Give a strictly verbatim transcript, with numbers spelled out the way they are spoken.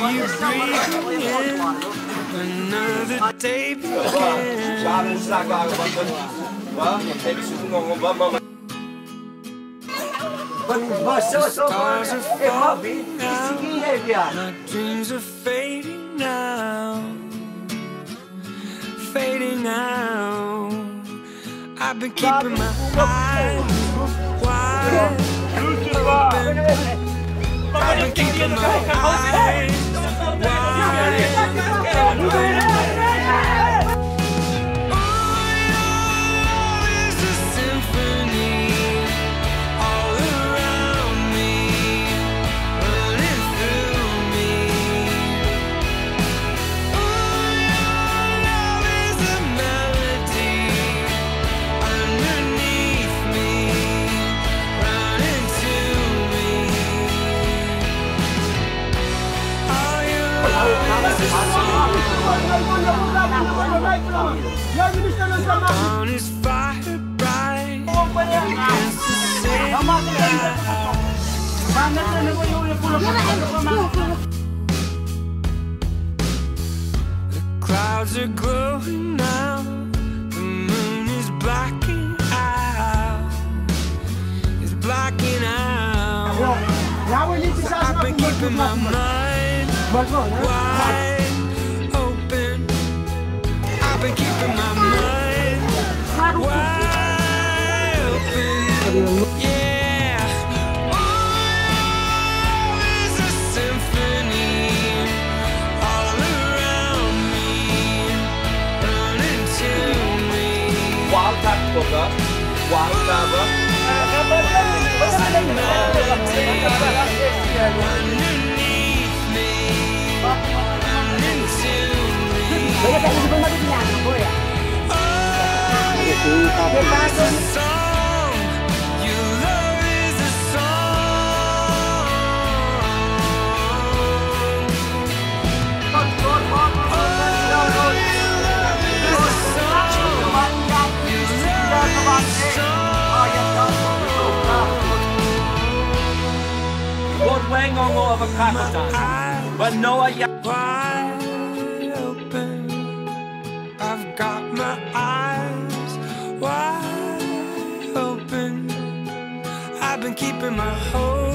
you breathing in. Another day begins. Stars are falling out. My dreams are fading now, fading now. I've been keeping my eyes wide open. I've been keeping my eyes wide open. On is fire bright against the same The clouds are glowing now. The moon is blacking out. It's blacking out. I've been keeping my mind wide open. I've been keeping my mind wide open. Yeah. Oh, there's a symphony all around me, running to me. Wow, that's good. Wow, that's underneath me, running to me. Oh, it's a song. Your love is a song. Oh, your love is a song. Your love is a song. One way on more of a Pakistan, but no, I wide open. I've got my eyes wide open. I've been keeping my hope.